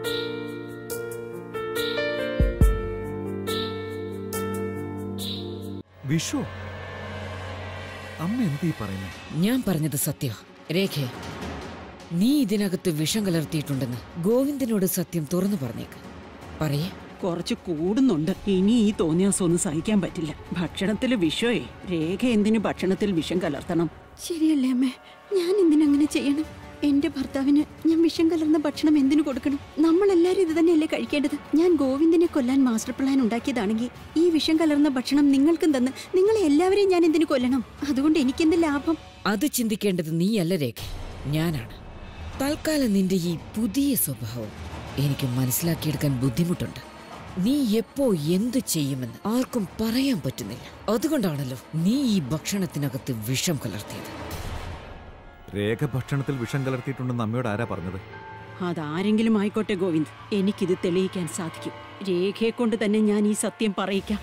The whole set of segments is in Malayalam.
വിഷു, അമ്മ എന്തീ പറയുന്നു? ഞാൻ പറഞ്ഞത് സത്യം. രേഖേ, നീ ഇതിനകത്ത് വിഷം കലർത്തിയിട്ടുണ്ടെന്ന് ഗോവിന്ദനോട് സത്യം തുറന്നു പറഞ്ഞേക്ക്. പറയേ. കുറച്ച് കൂടുന്നുണ്ട്. ഇനി ഈ തോന്നിയാസൊന്നും സഹിക്കാൻ പറ്റില്ല. ഭക്ഷണത്തില് വിഷമേ. രേഖ എന്തിനു ഭക്ഷണത്തിൽ വിഷം കലർത്തണം? ശരിയല്ലേ അമ്മേ, ഞാൻ എന്തിനങ്ങനെ ചെയ്യണം? എന്റെ ഭർത്താവിന് ഞാൻ വിഷം കലർന്ന ഭക്ഷണം എന്തിനു കൊടുക്കണം? നമ്മളെല്ലാരും ഇത് തന്നെയല്ലേ കഴിക്കേണ്ടത്? ഞാൻ ഗോവിന്ദനെ കൊല്ലാൻ മാസ്റ്റർ പ്ലാൻ ഉണ്ടാക്കിയതാണെങ്കിൽ ഈ വിഷം കലർന്ന ഭക്ഷണം നിങ്ങൾക്കും തന്ന് നിങ്ങളെ എല്ലാവരെയും ഞാൻ എന്തിനു കൊല്ലണം? അതുകൊണ്ട് എനിക്കെന്ത് ലാഭം? അത് ചിന്തിക്കേണ്ടത് നീയല്ല രേഖ, ഞാനാണ്. തൽക്കാലം നിന്റെ ഈ പുതിയ സ്വഭാവം എനിക്ക് മനസ്സിലാക്കിയെടുക്കാൻ ബുദ്ധിമുട്ടുണ്ട്. നീ എപ്പോ എന്തു ചെയ്യുമെന്ന് ആർക്കും പറയാൻ പറ്റുന്നില്ല. അതുകൊണ്ടാണല്ലോ നീ ഈ ഭക്ഷണത്തിനകത്ത് വിഷം കലർത്തിയത്. രേഖ ഭക്ഷണത്തിൽ വിഷം കലർത്തിയിട്ടുണ്ടെന്ന് അമ്മയോട് ആരാ പറഞ്ഞത്? അതാരെങ്കിലും ആയിക്കോട്ടെ ഗോവിന്ദ്, എനിക്കിത് തെളിയിക്കാൻ സാധിക്കും. രേഖയെ കൊണ്ട് തന്നെ ഞാൻ ഈ സത്യം പറയിക്കാം.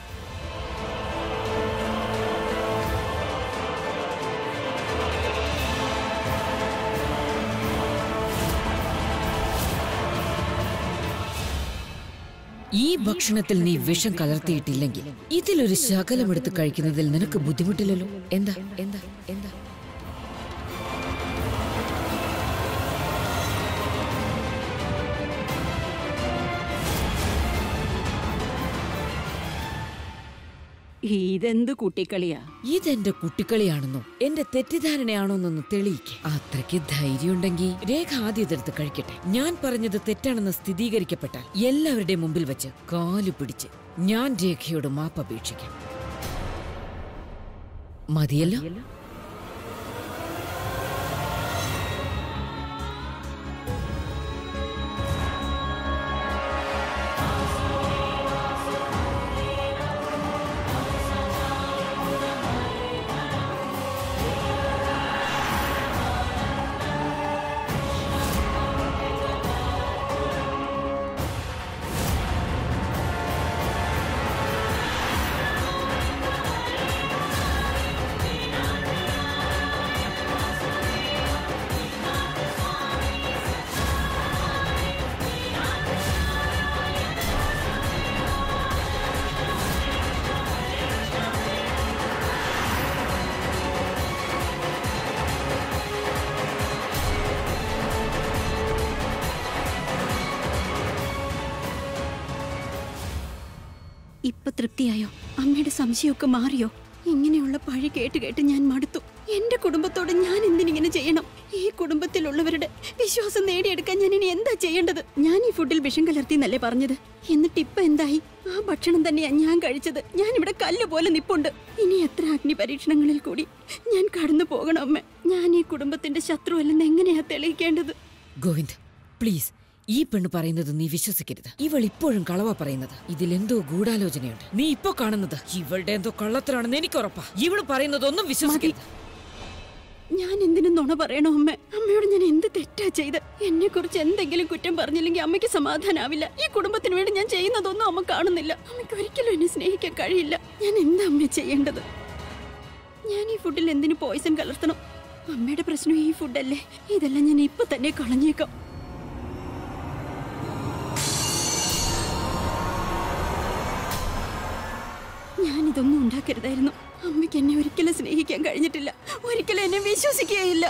ഈ ഭക്ഷണത്തിൽ നീ വിഷം കലർത്തിയിട്ടില്ലെങ്കിൽ ഇതിലൊരു ശകലമെടുത്ത് കഴിക്കുന്നതിൽ നിനക്ക് ബുദ്ധിമുട്ടില്ലല്ലോ. എന്താ എന്താ എന്താ ഇതെന്ത് കുട്ടിക്കളിയാ? ഇതെന്റെ കുട്ടിക്കളിയാണെന്നോ എന്റെ തെറ്റിദ്ധാരണയാണോന്നൊന്ന് തെളിയിക്കേ. അത്രയ്ക്ക് ധൈര്യം ഉണ്ടെങ്കിൽ രേഖ ആദ്യം ഇതെടുത്ത് കഴിക്കട്ടെ. ഞാൻ പറഞ്ഞത് തെറ്റാണെന്ന് സ്ഥിരീകരിക്കപ്പെട്ടാൽ എല്ലാവരുടെയും മുമ്പിൽ വെച്ച് കാലു പിടിച്ച് ഞാൻ രേഖയോട് മാപ്പപേക്ഷിക്കാം. മതിയല്ലോ? ഇപ്പൊ തൃപ്തിയായോ? അമ്മയുടെ സംശയമൊക്കെ മാറിയോ? ഇങ്ങനെയുള്ള പഴി കേട്ട് കേട്ട് ഞാൻ മടുത്തു. എന്റെ കുടുംബത്തോട് ഞാൻ എന്തിനിങ്ങനെ ചെയ്യണം? ഈ കുടുംബത്തിലുള്ളവരുടെ വിശ്വാസം നേടിയെടുക്കാൻ ഞാൻ ഇനി എന്താ ചെയ്യേണ്ടത്? ഞാൻ ഈ ഫുഡിൽ വിഷം കലർത്തി എന്നല്ലേ പറഞ്ഞത്? എന്നിട്ട് ഇപ്പൊ എന്തായി? ആ ഭക്ഷണം തന്നെയാ ഞാൻ കഴിച്ചത്. ഞാൻ ഇവിടെ കല്ല് പോലെ നിപ്പുണ്ട്. ഇനി എത്ര അഗ്നി പരീക്ഷണങ്ങളിൽ കൂടി ഞാൻ കടന്നു പോകണം അമ്മ? ഞാൻ ഈ കുടുംബത്തിന്റെ ശത്രുവല്ലെന്ന് എങ്ങനെയാ തെളിയിക്കേണ്ടത്? ഗോവിന്ദ്, പ്ലീസ്, ഈ പെണ്ണ് പറയുന്നത് നീ വിശ്വസിക്കരുത്. ഇവൾ ഇപ്പോഴും കളവാ പറയുന്നത്. ഇതിലെന്തോ ഗൂഢാലോചനയുണ്ട്. നീ ഇപ്പൊ കാണുന്നത് ഇവളുടെ എന്തോ കള്ളത്തരാണെന്ന് എനിക്ക് ഉറപ്പാ. ഇവള് പറയുന്നതൊന്നും വിശ്വസിക്കരുത്. ഞാൻ എന്തിനും നുണ പറയണോ അമ്മ? അമ്മയോട് ഞാൻ എന്ത് തെറ്റാ ചെയ്ത്? എന്നെ കുറിച്ച് എന്തെങ്കിലും കുറ്റം പറഞ്ഞില്ലെങ്കിൽ അമ്മയ്ക്ക് സമാധാനാവില്ല. ഈ കുടുംബത്തിന് വേണ്ടി ഞാൻ ചെയ്യുന്നതൊന്നും അമ്മ കാണുന്നില്ല. അമ്മയ്ക്ക് ഒരിക്കലും എന്നെ സ്നേഹിക്കാൻ കഴിയില്ല. ഞാൻ എന്താ അമ്മ ചെയ്യേണ്ടത്? ഞാൻ ഈ ഫുഡിൽ എന്തിനു പോയിസൺ കലർത്തണം? അമ്മയുടെ പ്രശ്നം ഈ ഫുഡല്ലേ. ഇതെല്ലാം ഞാൻ ഇപ്പൊ തന്നെ കളഞ്ഞേക്കാം. ഞാനിതൊന്നും ഉണ്ടാക്കരുതായിരുന്നു. അമ്മയ്ക്ക് എന്നെ ഒരിക്കലും സ്നേഹിക്കാൻ കഴിഞ്ഞിട്ടില്ല. ഒരിക്കലും എന്നെ വിശ്വസിക്കുകയില്ല.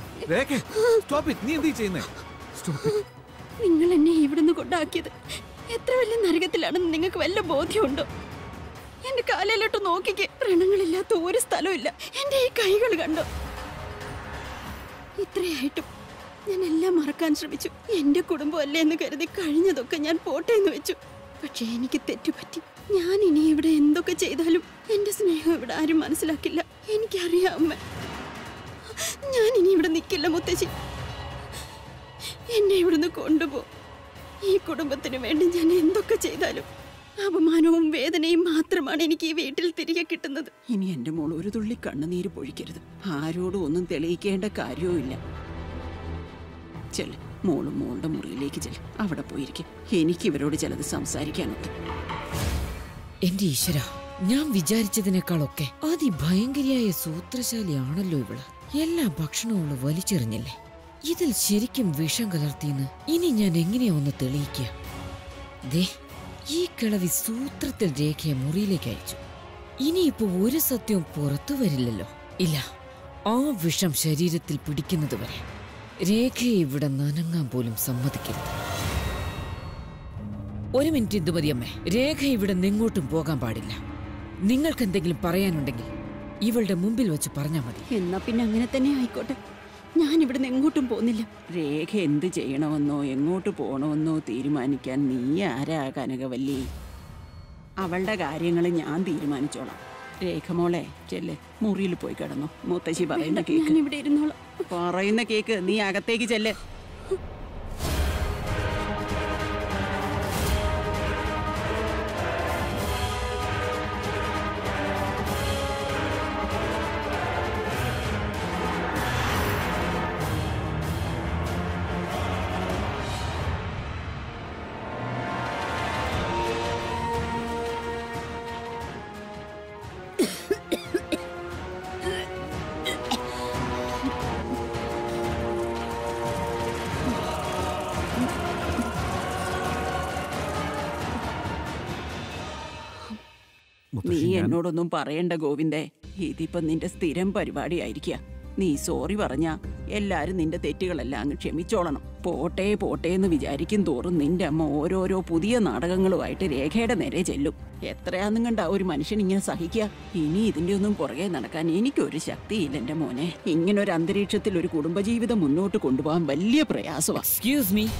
നിങ്ങൾ എന്നെ ഇവിടുന്ന് കൊണ്ടാക്കിയത് എത്ര വലിയ നരകത്തിലാണെന്ന് നിങ്ങൾക്ക് വല്ല ബോധ്യമുണ്ടോ? എന്റെ കാലിലോട്ട് നോക്കിക്ക്. വ്രണങ്ങളില്ലാത്ത ഒരു സ്ഥലമില്ല. എന്റെ ഈ കൈകൾ കണ്ടോ? ഇത്രയായിട്ടും ഞാൻ എല്ലാം മറക്കാൻ ശ്രമിച്ചു. എന്റെ കുടുംബമല്ലേ എന്ന് കരുതി കഴിഞ്ഞതൊക്കെ ഞാൻ പോട്ടെ എന്ന് വെച്ചു. പക്ഷേ എനിക്ക് തെറ്റുപറ്റി. ഞാൻ ഇനി ഇവിടെ എന്തൊക്കെ ചെയ്താലും എന്റെ സ്നേഹം ഇവിടെ ആരും മനസ്സിലാക്കില്ല. എനിക്കറിയാം അമ്മ. ഞാൻ ഇനി ഇവിടെ നിൽക്കില്ല മുത്തശ്ശി. എന്നെ ഇവിടുന്ന് കൊണ്ടുപോ. ഈ കുടുംബത്തിന് വേണ്ടി ഞാൻ എന്തൊക്കെ ചെയ്താലും അപമാനവും വേദനയും മാത്രമാണ് എനിക്ക് ഈ വീട്ടിൽ തിരികെ കിട്ടുന്നത്. ഇനി എന്റെ മോൾ ഒരു തുള്ളി കണ്ണുനീര് പൊഴിക്കരുത്. ആരോടും ഒന്നും തെളിയിക്കേണ്ട കാര്യവുമില്ല. ചെല്ല്, മോളും മോളുടെ മുറിയിലേക്ക് ചെല്ല്. അവിടെ പോയിരിക്കും. എനിക്ക് ഇവരോട് ചിലത് സംസാരിക്കാനുണ്ട്. എന്റെ ഈശ്വര, ഞാൻ വിചാരിച്ചതിനേക്കാളൊക്കെ അതിഭയങ്കരിയായ സൂത്രശാലിയാണല്ലോ ഇവള്. എല്ലാ ഭക്ഷണവും വലിച്ചെറിഞ്ഞില്ലേ? ഇതിൽ ശരിക്കും വിഷം കലർത്തിയെന്ന് ഇനി ഞാൻ എങ്ങനെയാ ഒന്ന് തെളിയിക്കുക? ദേ, ഈ കിളവി സൂത്രത്തിൽ രേഖയെ മുറിയിലേക്ക് അയച്ചു. ഇനിയിപ്പോ ഒരു സത്യവും പുറത്തു വരില്ലല്ലോ. ഇല്ല, ആ വിഷം ശരീരത്തിൽ പിടിക്കുന്നത് വരെ രേഖയെ ഇവിടെ നനങ്ങാൻ പോലും സമ്മതിക്കരുത്. ഒരു മിനിറ്റ് ഇന്ദുമതി അമ്മേ, രേഖ ഇവിടെ നിങ്ങോട്ടും പോകാൻ പാടില്ല. നിങ്ങൾക്ക് എന്തെങ്കിലും പറയാനുണ്ടെങ്കിൽ ഇവളുടെ മുമ്പിൽ വെച്ച് പറഞ്ഞാൽ മതി. എന്നാ പിന്നെ അങ്ങനെ തന്നെ ആയിക്കോട്ടെ. ഞാൻ ഇവിടുന്ന് എങ്ങോട്ടും പോകുന്നില്ല. രേഖ എന്ത് ചെയ്യണമെന്നോ എങ്ങോട്ട് പോകണമെന്നോ തീരുമാനിക്കാൻ നീ ആരാ കനകവല്ലി? അവളുടെ കാര്യങ്ങൾ ഞാൻ തീരുമാനിച്ചോളാം. രേഖ മോളെ ചെല്ല്, മുറിയിൽ പോയി കിടന്നു. മുത്തശ്ശി പറയുന്ന കേക്ക്. ഇവിടെ ഇരുന്നോളാം. പറയുന്ന കേക്ക്, നീ അകത്തേക്ക് ചെല്ല്. നീ എന്നോടൊന്നും പറയണ്ട ഗോവിന്ദേ, ഇതിപ്പോ നിന്റെ സ്ഥിരം പരിപാടിയായിരിക്കുക. നീ സോറി പറഞ്ഞാ എല്ലാരും നിന്റെ തെറ്റുകളെല്ലാം അങ്ങ് ക്ഷമിച്ചോളണം. പോട്ടെ പോട്ടെ എന്ന് വിചാരിക്കും തോറും നിന്റെ അമ്മ ഓരോരോ പുതിയ നാടകങ്ങളുമായിട്ട് രേഖയുടെ നേരെ ചെല്ലും. എത്രയാന്നും കണ്ട ഒരു മനുഷ്യൻ ഇങ്ങനെ സഹിക്കുക? ഇനി ഇതിന്റെ ഒന്നും പുറകെ നടക്കാൻ എനിക്കൊരു ശക്തിയില്ല എന്റെ മോനെ. ഇങ്ങനൊരു അന്തരീക്ഷത്തിൽ ഒരു കുടുംബജീവിതം മുന്നോട്ട് കൊണ്ടുപോകാൻ വലിയ പ്രയാസമാണ്. എക്സ്ക്യൂസ് മീ,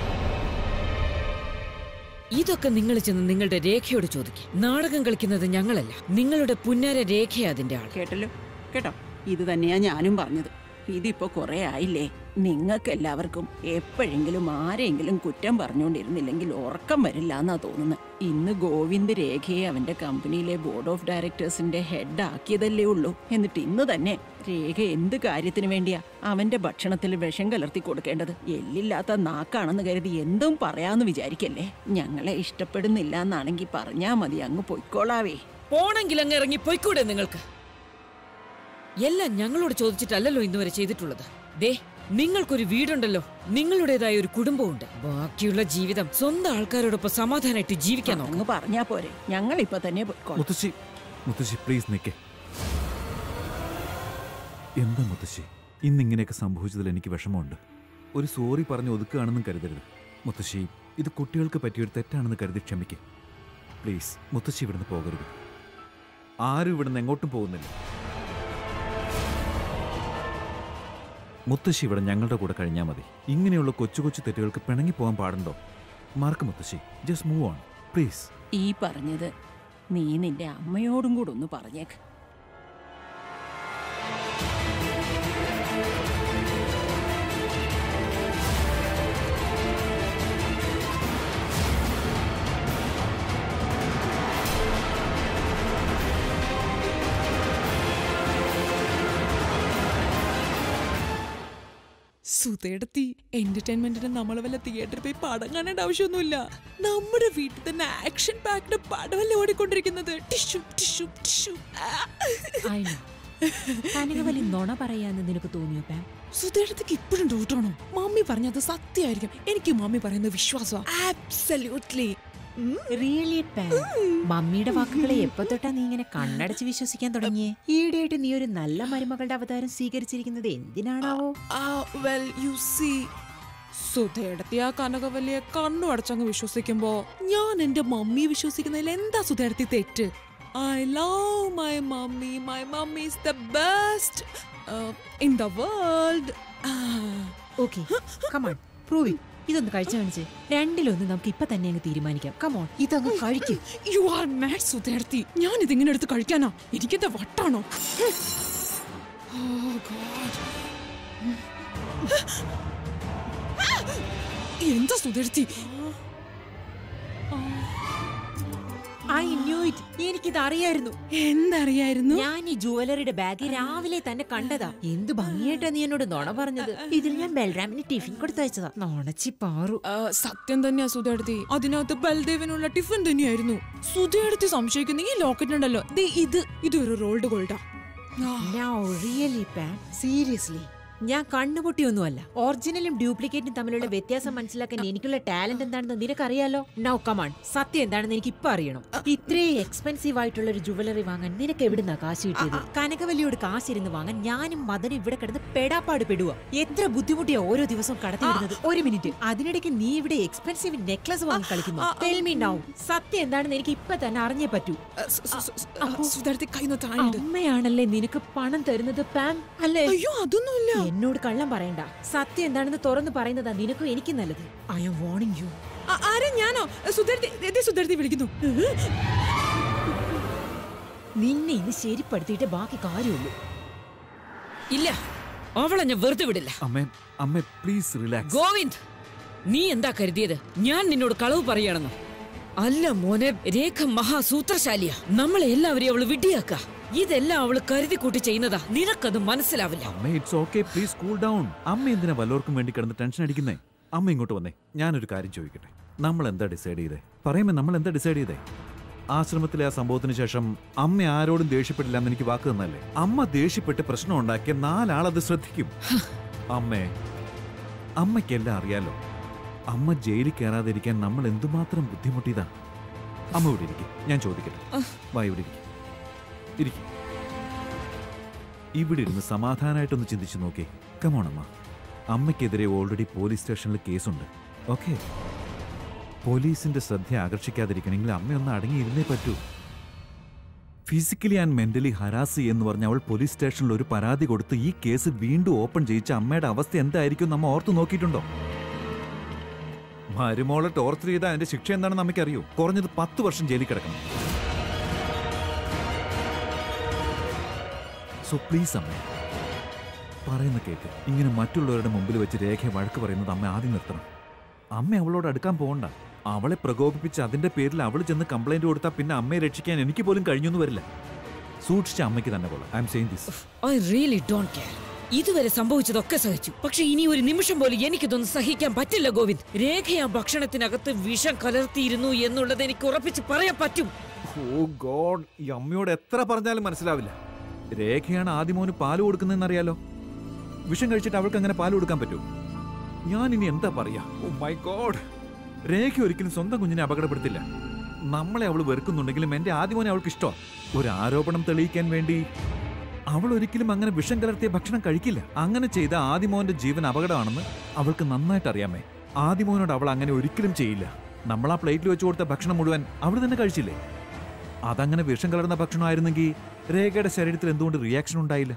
ഇതൊക്കെ നിങ്ങൾ ചെന്ന് നിങ്ങളുടെ രേഖയോട് ചോദിക്കും. നാടകം കളിക്കുന്നത് ഞങ്ങളല്ല, നിങ്ങളുടെ പുന്നാര രേഖയാ അതിന്റെ ആൾ. കേട്ടല്ലോ, കേട്ടോ? ഇത് തന്നെയാ ഞാനും പറഞ്ഞത്. ഇതിപ്പോ കുറെ ആയില്ലേ. നിങ്ങൾക്ക് എല്ലാവർക്കും എപ്പോഴെങ്കിലും ആരെങ്കിലും കുറ്റം പറഞ്ഞുകൊണ്ടിരുന്നില്ലെങ്കിൽ ഉറക്കം വരില്ല എന്നാ തോന്നുന്നത്. ഇന്ന് ഗോവിന്ദ് രേഖയെ അവന്റെ കമ്പനിയിലെ ബോർഡ് ഓഫ് ഡയറക്ടേഴ്സിന്റെ ഹെഡ് ആക്കിയതല്ലേ ഉള്ളൂ. എന്നിട്ട് ഇന്ന് തന്നെ രേഖ എന്ത് കാര്യത്തിന് വേണ്ടിയാ അവന്റെ ഭക്ഷണത്തിൽ വിഷം കലർത്തി കൊടുക്കേണ്ടത്? എല്ലില്ലാത്ത നാക്കാണെന്ന് കരുതി എന്തും പറയാന്ന് വിചാരിക്കല്ലേ. ഞങ്ങളെ ഇഷ്ടപ്പെടുന്നില്ല എന്നാണെങ്കിൽ പറഞ്ഞാ മതി, അങ്ങ് പൊയ്ക്കോളാവേ. പോണെങ്കിൽ അങ്ങ് ഇറങ്ങി പൊയ്ക്കൂടെ നിങ്ങൾക്ക്? എല്ലാം ഞങ്ങളോട് ചോദിച്ചിട്ടല്ലല്ലോ ഇന്നുവരെ ചെയ്തിട്ടുള്ളത്. ദേ, നിങ്ങൾക്കൊരു വീടുണ്ടല്ലോ, നിങ്ങളുടേതായ ഒരു കുടുംബമുണ്ട്. ബാക്കിയുള്ള ജീവിതം സ്വന്തം ആൾക്കാരോടൊപ്പം സമാധാനമായിട്ട് ജീവിക്കാൻ നോക്കും. പറഞ്ഞാ പോരെ, ഞങ്ങൾ ഇപ്പൊ തന്നെ പൊയ്ക്കോളാം. മുത്തശ്ശി പ്ലീസ് നിൽക്കേ. എന്താ മുത്തശ്ശി, ഇന്നിങ്ങനെയൊക്കെ സംഭവിച്ചതിൽ എനിക്ക് വിഷമമുണ്ട്. ഒരു സോറി പറഞ്ഞ് ഒതുക്കുകയാണെന്നും കരുതരുത് മുത്തശ്ശി. ഇത് കുട്ടികൾക്ക് പറ്റിയൊരു തെറ്റാണെന്ന് കരുതി ക്ഷമിക്കേ പ്ലീസ്. മുത്തശ്ശി ഇവിടുന്ന് പോകരുത്. ആരും ഇവിടുന്ന് എങ്ങോട്ടും പോകുന്നില്ല. മുത്തശ്ശി ഇവിടെ ഞങ്ങളുടെ കൂടെ കഴിഞ്ഞാൽ മതി. ഇങ്ങനെയുള്ള കൊച്ചു കൊച്ചു തെറ്റുകൾക്ക് പിണങ്ങി പോകാൻ പാടുണ്ടോ? മറക്ക് മുത്തശ്ശി, ജസ്റ്റ് മൂവ് ഓൺ പ്ലീസ്. ഈ പറഞ്ഞത് നീ നിന്റെ അമ്മയോടും കൂടെ ഒന്ന് പറഞ്ഞേക്ക്. സുതേടത്തി, എന്റർടൈൻമെന്റിന് നമ്മൾ വല്ല തിയേറ്ററിൽ പോയി പടം കാണേണ്ട ആവശ്യമൊന്നുമില്ല. നമ്മുടെ വീട്ടിൽ തന്നെ ആക്ഷൻ പാക്ഡ് പടമല്ലേ ഓടിക്കൊണ്ടിരിക്കുന്നത്. Tissue tissue tissue. കനകവല്ലി നുണ പറയാന്ന് നിനക്ക് തോന്നിയോ പാം? സുതേടത്തിക്ക് ഇപ്പോഴും ഡൗട്ടാണോ? മമ്മി പറഞ്ഞത് സത്യമായിരിക്കും. എനിക്ക് മമ്മി പറയുന്നത് വിശ്വാസമാണ്. ആബ്സല്യൂട്ട്ലി. Really Pam? മമ്മിയുടെ വാക്കുകളെ എപ്പോ തൊട്ടാ നീ ഇങ്ങനെ കണ്ണടച്ച് വിശ്വസിക്കാൻ തുടങ്ങിയേ? ഈയിടെയായിട്ട് നീ ഒരു നല്ല മരുമകളുടെ അവതാരം സ്വീകരിച്ചിരിക്കുന്നത് എന്തിനാണാവോ? വെൽ യു സീ, സുധേടത്തി ആ കനകവല്ലിയെ കണ്ണു അടച്ചങ്ങ് വിശ്വസിക്കുമ്പോ ഞാൻ എന്റെ മമ്മിയെ വിശ്വസിക്കുന്നതിൽ എന്താ സുധേടത്തി തെറ്റ്? I love my mummy. My mummy is the best in the world. Okay, come on, prove it. ഇതൊന്ന് കഴിച്ചു കാണിച്ച്. രണ്ടിലൊന്ന് നമുക്ക് ഇപ്പൊ തന്നെ അങ്ങ് തീരുമാനിക്കാം. കമോൺ, ഇതൊന്ന് കഴിക്കും. You are mad, സുധേടത്തി. ഞാൻ ഇതിങ്ങനെ എടുത്ത് കഴിക്കാനാ? എനിക്കെന്താ വട്ടാണോ? Oh God. എന്താ സുധേടത്തി? I knew it. എനിക്കിത് അറിയായിരുന്നു. എന്തറിയായിരുന്നു? ഞാൻ ഈ ജുവലറിയുടെ ബാഗ് രാവിലെ തന്നെ കണ്ടതാ. എന്ത് ഭംഗിയായിട്ടാ നീ എന്നോട് നുണ പറഞ്ഞത്. ഇതിൽ ഞാൻ ബൽറാമിന് ടിഫിൻ കൊടുത്തയച്ചതാ. നുണച്ചി പാറു. സത്യം തന്നെയാ സുധേടത്തി. അതിനകത്ത് ബൽദേവിനുള്ള ടിഫിൻ തന്നെയായിരുന്നു. സുധേടത്തി സംശയിക്കുന്ന ഈ ലോക്കറ്റ് ഉണ്ടല്ലോ, ഇതൊരു റോൾഡ് ഗോൾഡാ. Now really Pam, seriously, ഞാൻ കണ്ണുപൊട്ടിയൊന്നുമല്ല. ഒറിജിനലും ഡ്യൂപ്ലിക്കേറ്റും തമ്മിലുള്ള വ്യത്യാസം മനസ്സിലാക്കാൻ എനിക്കുള്ള ടാലന്റ് എന്താണെന്ന് നിനക്കറിയാലോ. നൗ കമാൺ, സത്യം എന്താണെന്ന് എനിക്ക് ഇപ്പൊ അറിയണം. ഇത്രയും എക്സ്പെൻസീവ് ആയിട്ടുള്ള ഒരു ജുവലറി വാങ്ങാൻ നിനക്ക് എവിടുന്നാ കാശ് കിട്ടിയത്? കനകവല്ലിയോട് കാശിരുന്ന് വാങ്ങാൻ ഞാനും മദനും ഇവിടെ കിടന്ന് പെടാപ്പാട് പെടുക. എത്ര ബുദ്ധിമുട്ടിയാ ഓരോ ദിവസവും കടത്തി വിടുന്നത്. ഒരു മിനിറ്റ്, അതിനിടയ്ക്ക് നീ ഇവിടെ എക്സ്പെൻസീവ് നെക്ലസ് വാങ്ങി കളിക്കുന്നു. Tell me now, സത്യം എന്താണെന്ന് എനിക്ക് ഇപ്പൊ തന്നെ അറിഞ്ഞേ പറ്റൂ. അമ്മയാണല്ലേ നിനക്ക് പണം തരുന്നത് പാം, അല്ലേ? അയ്യോ, അതൊന്നുമില്ല. എന്നോട് കള്ളം പറയണ്ട. സത്യം എന്താണെന്ന് തുറന്നു പറയുന്നതാ നിനക്കും എനിക്കും നല്ലത്. I am warning you. ആരാ? ഞാനോ? സുധർത്തി വിളിക്കുന്നു. നിന്നെ ഇന്ന് ശരിപ്പെടുത്തിയിട്ട് ബാക്കി കാര്യമുള്ളൂ. ഇല്ല, അവളെ ഞാൻ വെറുതെ വിടില്ല. അമ്മേ പ്ലീസ് റിലാക്സ്. ഗോവിന്ദ്, നീ എന്താ കരുതിയത് ഞാൻ നിന്നോട് കളവ് പറയാണെന്നോ? അല്ല മോനെ, രേഖ മഹാസൂത്രശാലിയാ. നമ്മളെ എല്ലാവരെയും അവള് വിഡ്ഢിയാക്ക. ഇതെല്ലാം അവള് കരുതി കൂട്ടി ചെയ്യുന്നതാ. നിനക്കത് മനസ്സിലാവില്ല. അമ്മേ it's okay, please cool down. അമ്മ എന്തിനാ വല്ലവർക്കും വേണ്ടി കിടന്ന് ടെൻഷൻ അടിക്കുന്നേ? അമ്മ ഇങ്ങോട്ട് വന്നേ, ഞാനൊരു കാര്യം ചോദിക്കട്ടെ. നമ്മൾ എന്താ ഡിസൈഡ് ചെയ്തേ? പറയുമ്പോ നമ്മൾ എന്താ ഡിസൈഡ് ചെയ്തേ? ആശ്രമത്തിലെ ആ സംഭവത്തിന് ശേഷം അമ്മ ആരോടും ദേഷ്യപ്പെട്ടില്ല എന്ന് എനിക്ക് വാക്ക് തന്നല്ലേ? അമ്മ ദേഷ്യപ്പെട്ട് പ്രശ്നം ഉണ്ടാക്കിയ 4 ആളത് ശ്രദ്ധിക്കും. അമ്മയ്ക്കെല്ലാം അറിയാലോ. അമ്മ ജയിലിൽ കയറാതിരിക്കാൻ നമ്മൾ എന്തുമാത്രം ബുദ്ധിമുട്ടിയതാ. അമ്മ ഇവിടെ ഇരിക്കും, ഞാൻ ചോദിക്കട്ടെ. വാ, ഇവിടെ ഇരിക്കും. ഇവിടെ ഇരുന്ന് സമാധാനമായിട്ടൊന്ന് ചിന്തിച്ചു നോക്കേ. കമോൺ അമ്മ. അമ്മയ്ക്കെതിരെ ഓൾറെഡി പോലീസ് സ്റ്റേഷനിൽ കേസുണ്ട്. ഓക്കെ, പോലീസിന്റെ ശ്രദ്ധ ആകർഷിക്കാതിരിക്കണമെങ്കിൽ അമ്മയൊന്ന് അടങ്ങിയിരുന്നേ പറ്റൂ. ഫിസിക്കലി ആൻഡ് മെന്റലി ഹരാസ് എന്ന് പറഞ്ഞ അവൾ പോലീസ് സ്റ്റേഷനിൽ ഒരു പരാതി കൊടുത്ത് ഈ കേസ് വീണ്ടും ഓപ്പൺ ചെയ്യിച്ച അമ്മയുടെ അവസ്ഥ എന്തായിരിക്കും നമ്മ ഓർത്തു നോക്കിയിട്ടുണ്ടോ? മരുമോളെ ടോർച്ചർ ചെയ്ത അതിന്റെ ശിക്ഷ എന്താണെന്ന് നമുക്കറിയൂ. കുറഞ്ഞത് 10 വർഷം ജയിലിൽ കിടക്കണം. സോ പ്ലീസ് അമ്മ, പറയുന്ന കേക്ക്. ഇങ്ങനെ മറ്റുള്ളവരുടെ മുമ്പിൽ വെച്ച് രേഖയെ വഴക്ക് പറയുന്നത് അമ്മ ആദ്യം നിർത്തണം. അമ്മ അവളോട് അടുക്കാൻ പോകണ്ട. അവളെ പ്രകോപിപ്പിച്ച് അതിന്റെ പേരിൽ അവൾ ചെന്ന് കംപ്ലൈന്റ് കൊടുത്താൽ പിന്നെ അമ്മയെ രക്ഷിക്കാൻ എനിക്ക് പോലും കഴിഞ്ഞൊന്നും വരില്ല. സൂക്ഷിച്ച അമ്മയ്ക്ക് തന്നെ പോലെ. I am saying this. I really don't care. ഇതുവരെ സംഭവിച്ചതൊക്കെ സഹിച്ചു. പക്ഷെ ഇനി ഒരു നിമിഷം പോലും എനിക്കിതൊന്നും സഹിക്കാൻ പറ്റില്ല ഗോവിന്ദ്. രേഖ ആ ഭക്ഷണത്തിനകത്ത് വിഷം കലർത്തിയിരുന്നു എന്നുള്ളത് എനിക്ക് ഉറപ്പിച്ച് പറയാൻ പറ്റും. ഓ ഗോഡ്, ഈ അമ്മയോട് എത്ര പറഞ്ഞാലും മനസ്സിലാവില്ല. രേഖയാണ് ആദ്യമോന് പാല് കൊടുക്കുന്നതെന്നറിയാലോ. വിഷം കഴിച്ചിട്ട് അവൾക്ക് അങ്ങനെ പാല് കൊടുക്കാൻ പറ്റുമോ? ഞാൻ ഇനി എന്താ പറയാ? ഓ മൈ ഗോഡ്, രേഖ ഒരിക്കലും സ്വന്തം കുഞ്ഞിനെ അപകടപ്പെടുത്തില്ല. നമ്മളെ അവൾ വെറുക്കുന്നുണ്ടെങ്കിലും എന്റെ ആദ്യമോനെ അവൾക്ക് ഇഷ്ടമാണ്. ഒരു ആരോപണം തെളിയിക്കാൻ വേണ്ടി അവൾ ഒരിക്കലും അങ്ങനെ വിഷം കലർത്തിയ ഭക്ഷണം കഴിക്കില്ല. അങ്ങനെ ചെയ്ത ആദിമോന്റെ ജീവൻ അപകടമാണെന്ന് അവൾക്ക് നന്നായിട്ട് അറിയാമേ. ആദിമോനോട് അവൾ അങ്ങനെ ഒരിക്കലും ചെയ്യില്ല. നമ്മൾ ആ പ്ലേറ്റിൽ വെച്ച് കൊടുത്ത ഭക്ഷണം മുഴുവൻ അവൾ തന്നെ കഴിച്ചില്ലേ? അതങ്ങനെ വിഷം കലർന്ന ഭക്ഷണമായിരുന്നെങ്കിൽ രേഖയുടെ ശരീരത്തിൽ എന്തുകൊണ്ട് റിയാക്ഷൻ ഉണ്ടായില്ല?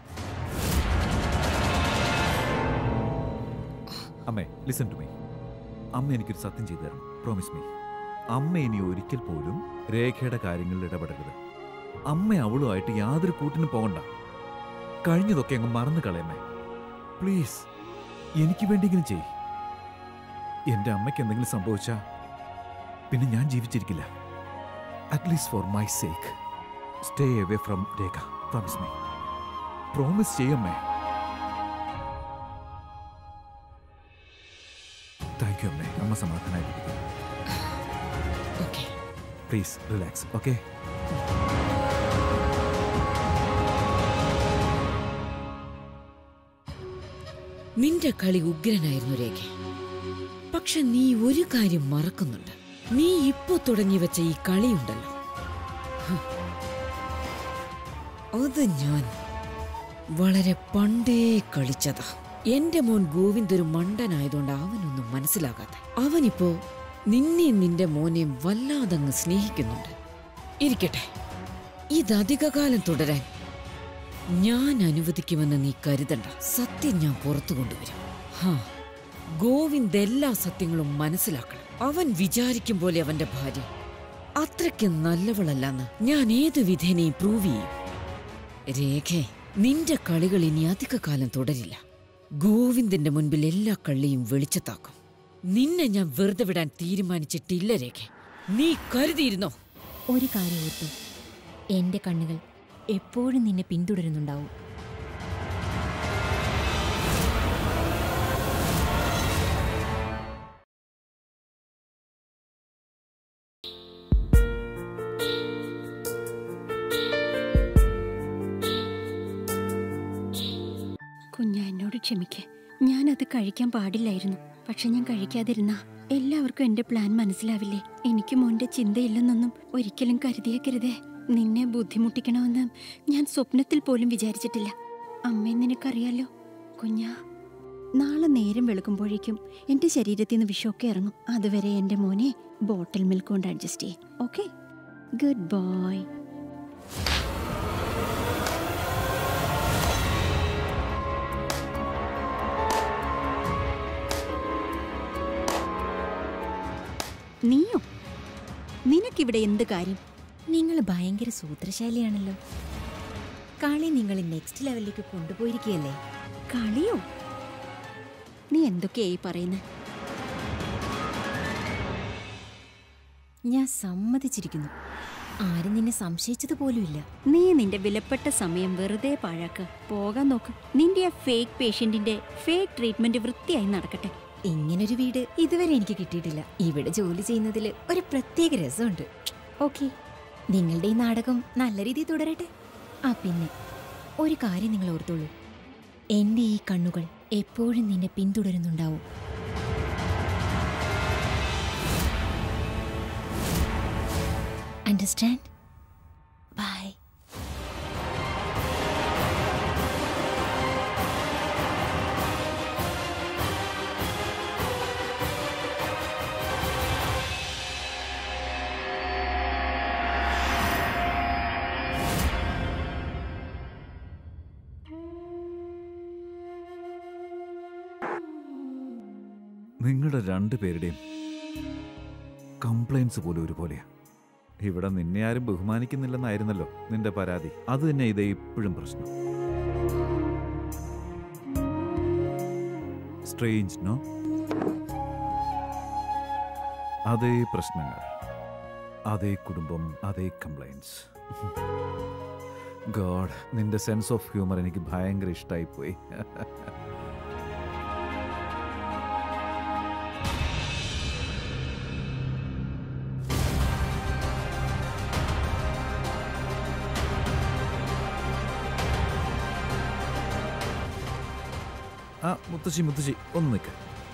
അമ്മേ, ലിസൺ ടു മീ. അമ്മ എനിക്കൊരു സത്യം ചെയ്തു തരണം. Promise me. അമ്മ ഇനി ഒരിക്കൽ പോലും രേഖയുടെ കാര്യങ്ങളിൽ ഇടപെടരുത്. അമ്മ അവളുമായിട്ട് യാതൊരു കൂട്ടിനും പോകണ്ട. കഴിഞ്ഞതൊക്കെ അങ്ങ് മറന്നു കളയമ്മേ പ്ലീസ്. എനിക്ക് വേണ്ടിയെങ്കിലും ചെയ്. എന്റെ അമ്മയ്ക്ക് എന്തെങ്കിലും സംഭവിച്ചാ പിന്നെ ഞാൻ ജീവിച്ചിരിക്കില്ല. At least for my sake stay away from Rekha. Promise me. Promise ചെയ്യമ്മേ. താങ്ക് യു അമ്മേ. അമ്മ സമാധാനമായിരിക്കും. Please relax. ഓക്കെ? നിന്റെ കളി ഉഗ്രനായിരുന്നു രേഖ. പക്ഷെ നീ ഒരു കാര്യം മറക്കുന്നുണ്ട്. നീ ഇപ്പൊ തുടങ്ങി വെച്ച ഈ കളിയുണ്ടല്ലോ, അത് ഞാൻ വളരെ പണ്ടേ കളിച്ചതാ. എന്റെ മോൻ ഗോവിന്ദ് ഒരു മണ്ടനായതുകൊണ്ട് അവനൊന്നും മനസ്സിലാകാത്ത അവനിപ്പോ നിന്നെയും നിന്റെ മോനെയും വല്ലാതങ്ങ് സ്നേഹിക്കുന്നുണ്ട്. ഇരിക്കട്ടെ, ഇതധികകാലം തുടരാൻ ഞാൻ അനുവദിക്കുമെന്ന് നീ കരുതണ്ട. സത്യം ഞാൻ പുറത്തു കൊണ്ടുവരും. ഗോവിന്ദ് എല്ലാ സത്യങ്ങളും മനസ്സിലാക്കണം. അവൻ വിചാരിക്കും പോലെ അവന്റെ ഭാര്യ അത്രയ്ക്ക് നല്ലവളല്ലെന്ന് ഞാൻ ഏതു വിധേനയും പ്രൂവ് ചെയ്യും. രേഖേ, നിന്റെ കളികൾ ഇനി അധികകാലം തുടരില്ല. ഗോവിന്ദിന്റെ മുൻപിൽ എല്ലാ കള്ളിയും വെളിച്ചത്താക്കും. നിന്നെ ഞാൻ വെറുതെ വിടാൻ തീരുമാനിച്ചിട്ടില്ല രേഖ. നീ കരുതിയിരുന്നോ? ഒരു കാര്യം ഓർത്തു, എന്റെ കണ്ണുകൾ എപ്പോഴും നിന്നെ പിന്തുടരുന്നുണ്ടാവും. കുഞ്ഞ എന്നോട് ക്ഷമിക്ക്. ഞാനത് കഴിക്കാൻ പാടില്ലായിരുന്നു. പക്ഷെ ഞാൻ കഴിക്കാതിരുന്ന എല്ലാവർക്കും എന്റെ പ്ലാൻ മനസ്സിലാവില്ലേ? എനിക്ക് മോന്റെ ചിന്തയില്ലെന്നൊന്നും ഒരിക്കലും കരുതിയേക്കരുതേ. നിന്നെ ബുദ്ധിമുട്ടിക്കണമെന്ന് ഞാൻ സ്വപ്നത്തിൽ പോലും വിചാരിച്ചിട്ടില്ല. അമ്മേ, നിനക്കറിയാലോ കുഞ്ഞാ, നാളെ നേരം വെളുക്കുമ്പോഴേക്കും എന്റെ ശരീരത്തിൽ നിന്ന് വിഷമൊക്കെ ഇറങ്ങും. അതുവരെ എന്റെ മോനെ ബോട്ടിൽ മിൽക്ക് കൊണ്ട് അഡ്ജസ്റ്റ് ചെയ്യും. Okay, good boy. നീയോ? നിനക്കിവിടെ എന്ത് കാര്യം? നിങ്ങൾ ഭയങ്കര സൂത്രശാലിയാണല്ലോ. കളി നിങ്ങൾ നെക്സ്റ്റ് ലെവലിലേക്ക് കൊണ്ടുപോയിരിക്കുകയല്ലേ? കളിയോ? നീ എന്തൊക്കെയായി പറയുന്നത്? ഞാൻ സമ്മതിച്ചിരിക്കുന്നു. ആരും നിന്നെ സംശയിച്ചതുപോലുമില്ല. നീ നിന്റെ വിലപ്പെട്ട സമയം വെറുതെ പാഴാക്ക. പോകാൻ നോക്ക്. നിന്റെ ആ ഫേക്ക് പേഷ്യന്റിന്റെ ഫേക്ക് ട്രീറ്റ്മെന്റ് വൃത്തിയായി നടക്കട്ടെ. ഇങ്ങനൊരു വീട് ഇതുവരെ എനിക്ക് കിട്ടിയിട്ടില്ല. ഇവിടെ ജോലി ചെയ്യുന്നതിൽ ഒരു പ്രത്യേക രസമുണ്ട്. ഓക്കെ, നിങ്ങളുടെ ഈ നാടകം നല്ല രീതിയിൽ തുടരട്ടെ. ആ പിന്നെ ഒരു കാര്യം നിങ്ങൾ ഓർത്തോളൂ, എന്റെ ഈ കണ്ണുകൾ എപ്പോഴും നിന്നെ പിന്തുടരുന്നുണ്ടാവും. അണ്ടർസ്റ്റാൻഡ്? ബൈ. നിങ്ങളുടെ രണ്ടുപേരുടെയും കംപ്ലൈൻസ് പോലും ഒരുപോലെയാ. ഇവിടെ നിന്നെ ആരും ബഹുമാനിക്കുന്നില്ലെന്നായിരുന്നല്ലോ നിന്റെ പരാതി. അത് തന്നെ ഇതേ ഇപ്പോഴും പ്രശ്നം. Strange no? അതേ പ്രശ്നങ്ങൾ, അതേ കുടുംബം, അതേ കംപ്ലൈൻസ്. ഗോഡ്, നിന്റെ സെൻസ് ഓഫ് ഹ്യൂമർ എനിക്ക് ഭയങ്കര ഇഷ്ടമായി പോയി. മുത്തശ്ശി ഒന്ന് നിൽക്ക.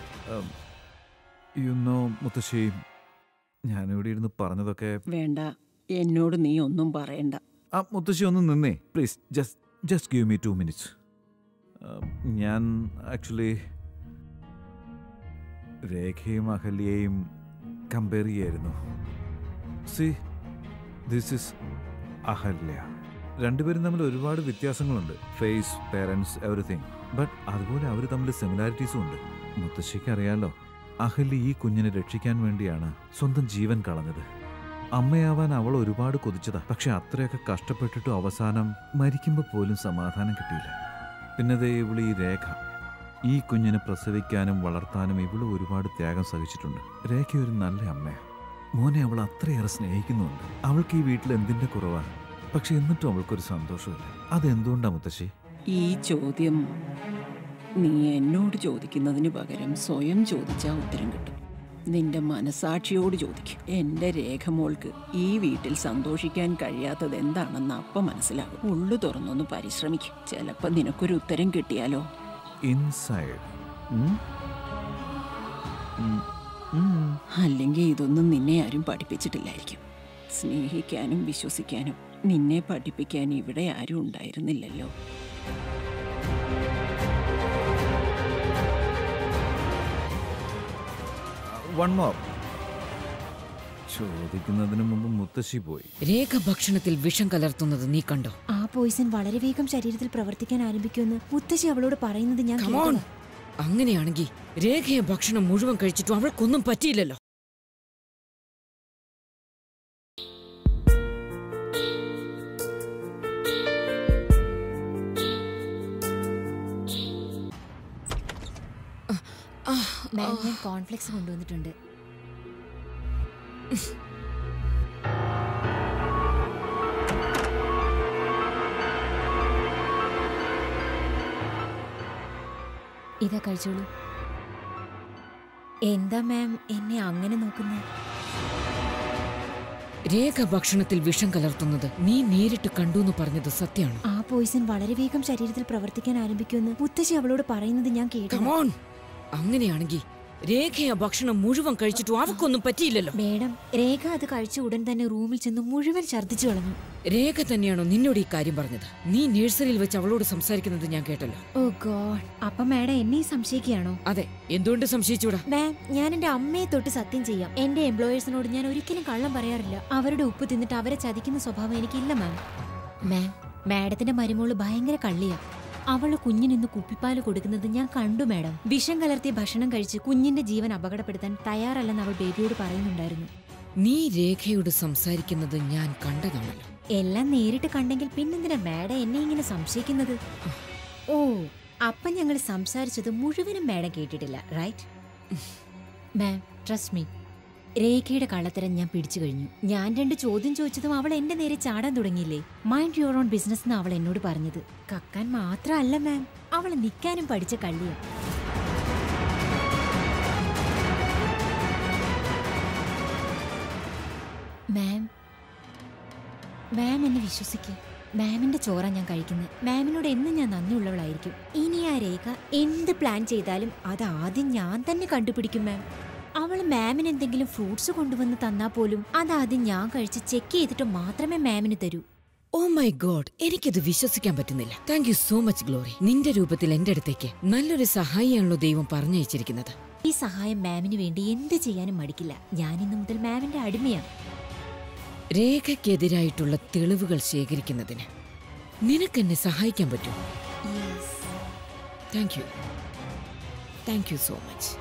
യുന്നോ മുത്തശ്ശി, ഞാനിവിടെ ഇരുന്ന് പറഞ്ഞതൊക്കെ വേണ്ട, എന്നോട് നീ ഒന്നും പറയണ്ട. മുത്തശ്ശി ഒന്ന് നിന്നേ please. Just give me 2 minutes. ഞാൻ ആക്ച്വലി രേഖയും അഹല്യയും കമ്പയർ ചെയ്യായിരുന്നു. See, this is Ahalya. രണ്ടുപേരും തമ്മിൽ ഒരുപാട് വ്യത്യാസങ്ങളുണ്ട്. Face, parents, everything. ബട്ട് അതുപോലെ അവർ തമ്മിൽ സിമിലാരിറ്റീസും ഉണ്ട്. മുത്തശ്ശിക്ക് അറിയാലോ, അഹല്യ ഈ കുഞ്ഞിനെ രക്ഷിക്കാൻ വേണ്ടിയാണ് സ്വന്തം ജീവൻ കളഞ്ഞത്. അമ്മയാവാൻ അവൾ ഒരുപാട് കൊതിച്ചതാ. പക്ഷെ അത്രയൊക്കെ കഷ്ടപ്പെട്ടിട്ടും അവസാനം മരിക്കുമ്പോൾ പോലും സമാധാനം കിട്ടിയില്ല. പിന്നെ ദേ ഇവള് ഈ രേഖ, ഈ കുഞ്ഞിനെ പ്രസവിക്കാനും വളർത്താനും ഇവള് ഒരുപാട് ത്യാഗം സഹിച്ചിട്ടുണ്ട്. രേഖ ഒരു നല്ല അമ്മയാണ്. മോനെ അവൾ അത്രയേറെ സ്നേഹിക്കുന്നുണ്ട്. അവൾക്ക് ഈ വീട്ടിൽ എന്തിന്റെ കുറവാണ്. പക്ഷെ എന്നിട്ടും അവൾക്കൊരു സന്തോഷമില്ല. അതെന്തുകൊണ്ടാ മുത്തശ്ശി? ഈ ചോദ്യം നീ എന്നോട് ചോദിക്കുന്നതിന് പകരം സ്വയം ചോദിച്ചാൽ ഉത്തരം കിട്ടും. നിന്റെ മനസാക്ഷിയോട് ചോദിക്കും. എന്റെ രേഖമോൾക്ക് ഈ വീട്ടിൽ സന്തോഷിക്കാൻ കഴിയാത്തത് എന്താണെന്ന് അപ്പം മനസ്സിലാകും. ഉള്ളു തുറന്നൊന്ന് പരിശ്രമിക്കും. ചിലപ്പോൾ നിനക്കൊരു ഉത്തരം കിട്ടിയാലോ. ഇൻസൈഡ്. അല്ലെങ്കിൽ ഇതൊന്നും നിന്നെ ആരും പഠിപ്പിച്ചിട്ടില്ലായിരിക്കും. സ്നേഹിക്കാനും വിശ്വസിക്കാനും നിന്നെ പഠിപ്പിക്കാൻ ഇവിടെ ആരും ഉണ്ടായിരുന്നില്ലല്ലോ. One more. ചോദിക്കുന്നതിന് മുമ്പ് മുത്തശ്ശി പോയി. രേഖ ഭക്ഷണത്തിൽ വിഷം കലർത്തുന്നത് നീ കണ്ടോ? ആ പോയിസൺ വളരെ വേഗം ശരീരത്തിൽ പ്രവർത്തിക്കാൻ ആരംഭിക്കുമെന്ന് മുത്തശ്ശി അവളോട് പറയുന്നത് ഞാൻ Come on. അങ്ങനെയാണെങ്കിൽ രേഖയെ ഭക്ഷണം മുഴുവൻ കഴിച്ചിട്ടും അവൾക്കൊന്നും പറ്റിയില്ലല്ലോ. മാം, ഞാൻ കോൺഫ്ലെക്സ് കൊണ്ടുവന്നിട്ടുണ്ട്. ഇതാ കഴിച്ചോളൂ. എന്താ മാം എന്നെ അങ്ങനെ നോക്കുന്നത്? രേഖ ഭക്ഷണത്തിൽ വിഷം കലർത്തുന്നത് നീ നേരിട്ട് കണ്ടു എന്ന് പറഞ്ഞത് സത്യമാണ്. ആ പോയിസൺ വളരെ വേഗം ശരീരത്തിൽ പ്രവർത്തിക്കാൻ ആരംഭിക്കുമെന്ന് മുത്തശ്ശി അവളോട് പറയുന്നത് ഞാൻ കേട്ടു. കമോൺ, അങ്ങനെയാണെങ്കിൽ രേഖ ആ ഭക്ഷണം മുഴുവൻ കഴിച്ചിട്ടും അവക്കൊന്നും പറ്റിയില്ലല്ലോ. മേഡം, രേഖ അത് കഴിച്ച ഉടൻ തന്നെ റൂമിൽ ചെന്ന് മുഴുവൻ ഛർദ്ദിച്ചു കളഞ്ഞു. രേഖ തന്നെയാണോ നിന്നോട് ഈ കാര്യം പറഞ്ഞത്? നീ നഴ്സറിയിൽ വെച്ച് അവളോട് സംസാരിക്കുന്നത് ഞാൻ കേട്ടല്ലോ. ഓ ഗോഡ്, അപ്പൊ മേഡം എന്നെ സംശയിക്കുകയാണോ? അതെ, എന്തുകൊണ്ട് സംശയിച്ചൂടാ? മാം, ഞാൻ എന്റെ അമ്മയെ തൊട്ട് സത്യം ചെയ്യാം. എന്റെ എംപ്ലോയേഴ്സിനോട് ഞാൻ ഒരിക്കലും കള്ളം പറയാറില്ല. അവരുടെ ഉപ്പ് തിന്നിട്ട് അവരെ ചതിക്കുന്ന സ്വഭാവം എനിക്കില്ല മാം. മാഡത്തിന്റെ മരുമോള് ഭയങ്കര കള്ളിയാ. അവള് കുഞ്ഞിനിന്ന് കുപ്പിപ്പാല് കൊടുക്കുന്നത് ഞാൻ കണ്ടു മാഡം. വിഷം കലർത്തിയ ഭക്ഷണം കഴിച്ച് കുഞ്ഞിന്റെ ജീവൻ അപകടപ്പെടുത്താൻ തയ്യാറല്ലെന്ന് അവൾ ബേബിയോട് പറയുന്നുണ്ടായിരുന്നു. നീ രേഖയോട് സംസാരിക്കുന്നത് ഞാൻ കണ്ടതാണല്ലോ. എല്ലാം നേരിട്ട് കണ്ടെങ്കിൽ പിന്നെന്തിനാ മാഡം എന്നെ ഇങ്ങനെ സംശയിക്കുന്നത്? ഓ, അപ്പം ഞങ്ങൾ സംസാരിച്ചത് മുഴുവനും മാഡം കേട്ടിട്ടില്ല, റൈറ്റ്? മാം, ട്രസ്റ്റ് മീ, രേഖയുടെ കള്ളത്തരം ഞാൻ പിടിച്ചു കഴിഞ്ഞു. ഞാൻ 2 ചോദ്യം ചോദിച്ചതും അവൾ എന്റെ നേരെ ചാടാൻ തുടങ്ങിയില്ലേ. മൈൻഡ് യുവർ ഓൺ ബിസിനസ് എന്ന് അവൾ എന്നോട് പറഞ്ഞത്. കക്കാൻ മാത്രമല്ല മാം, അവൾ നിൽക്കാനും പഠിച്ച കള്ളിയാ. മാം എന്നെ വിശ്വസിക്കും. മാമിന്റെ ചോറ ഞാൻ കഴിക്കുന്നത്. മാമിനോട് എന്നും ഞാൻ നന്ദിയുള്ളവളായിരിക്കും. ഇനി ആ രേഖ എന്ത് പ്ലാൻ ചെയ്താലും അത് ആദ്യം ഞാൻ തന്നെ കണ്ടുപിടിക്കും മാം. അവൾ മാമിന് എന്തെങ്കിലും ഫ്രൂട്ട്സ് കൊണ്ടുവന്ന് തന്നാ പോലും അതാദ്യം ഞാൻ കഴിച്ച് ചെക്ക് ചെയ്തിട്ട് മാത്രമേ മാമിന് തരൂ. ഓ മൈ ഗോഡ്, എനിക്കിത് വിശ്വസിക്കാൻ പറ്റുന്നില്ല. Thank you so much Glory. നിന്റെ രൂപത്തിൽ എന്റെ അടുത്തേക്ക് നല്ലൊരു സഹായിയാണല്ലോ ദൈവം പറഞ്ഞയച്ചിരിക്കുന്നത്. ഈ സഹായം മാമിന് വേണ്ടി എന്ത് ചെയ്യാനും മടിക്കില്ല. ഞാൻ ഇന്നു മുതൽ മാമിന്റെ അടിമയാണ്. രേഖയ്ക്കെതിരായിട്ടുള്ള തെളിവുകൾ ശേഖരിക്കുന്നതിന് നിനക്കെന്നെ സഹായിക്കാൻ പറ്റും. Thank you, thank you so much.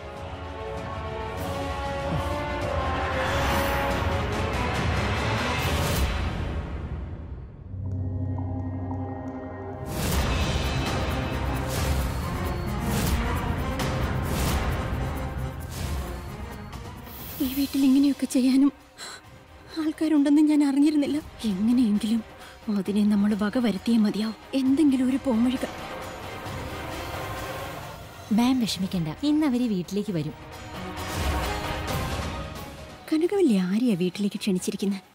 ഈ വീട്ടിൽ ഇങ്ങനെയൊക്കെ ചെയ്യാനും ആൾക്കാരുണ്ടെന്ന് ഞാൻ അറിഞ്ഞിരുന്നില്ല. എങ്ങനെയെങ്കിലും അതിനെ നമ്മൾ വക വരുത്തിയേ മതിയാവും. എന്തെങ്കിലും ഒരു പോംവഴി. മാം വിഷമിക്കണ്ട, ഇന്ന് അവര് വീട്ടിലേക്ക് വരും. കനകവല്ലി ആരെയാ വീട്ടിലേക്ക് ക്ഷണിച്ചിരിക്കുന്നത്?